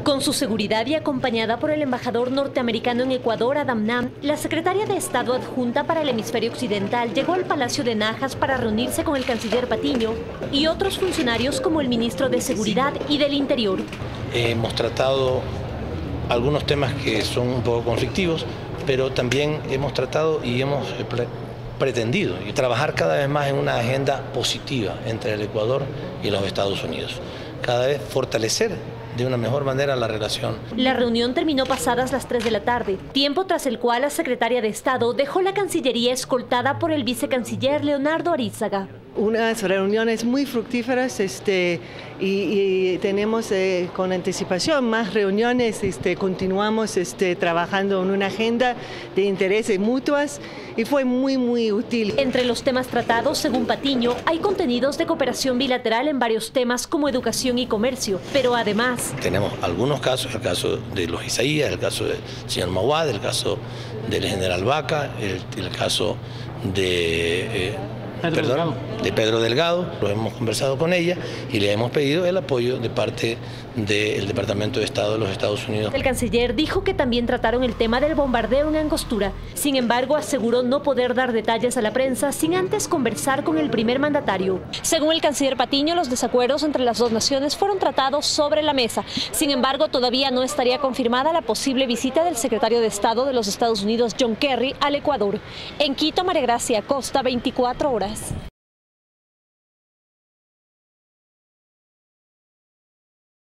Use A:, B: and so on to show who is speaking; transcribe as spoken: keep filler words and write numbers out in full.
A: Con su seguridad y acompañada por el embajador norteamericano en Ecuador, Adam Nam, la secretaria de Estado adjunta para el hemisferio occidental llegó al Palacio de Najas para reunirse con el canciller Patiño y otros funcionarios como el ministro de Seguridad y del Interior.
B: Hemos tratado algunos temas que son un poco conflictivos, pero también hemos tratado y hemos pre pretendido y trabajar cada vez más en una agenda positiva entre el Ecuador y los Estados Unidos. Cada vez fortalecer de una mejor manera la relación.
A: La reunión terminó pasadas las tres de la tarde, tiempo tras el cual la secretaria de Estado dejó la Cancillería escoltada por el vicecanciller Leonardo Arízaga.
C: Unas reuniones muy fructíferas este, y, y tenemos eh, con anticipación más reuniones, este, continuamos este, trabajando en una agenda de intereses mutuos y fue muy muy útil.
A: Entre los temas tratados, según Patiño, hay contenidos de cooperación bilateral en varios temas como educación y comercio, pero además...
B: Tenemos algunos casos, el caso de los Isaías, el caso del señor Mawad, el caso del general Vaca, el, el caso de... Eh,
D: Pedro
B: Perdón,
D: Delgado.
B: de Pedro Delgado, lo hemos conversado con ella y le hemos pedido el apoyo de parte del Departamento de Estado de los Estados Unidos.
A: El canciller dijo que también trataron el tema del bombardeo en Angostura. Sin embargo, aseguró no poder dar detalles a la prensa sin antes conversar con el primer mandatario. Según el canciller Patiño, los desacuerdos entre las dos naciones fueron tratados sobre la mesa. Sin embargo, todavía no estaría confirmada la posible visita del secretario de Estado de los Estados Unidos, John Kerry, al Ecuador. En Quito, María Gracia Acosta, veinticuatro horas.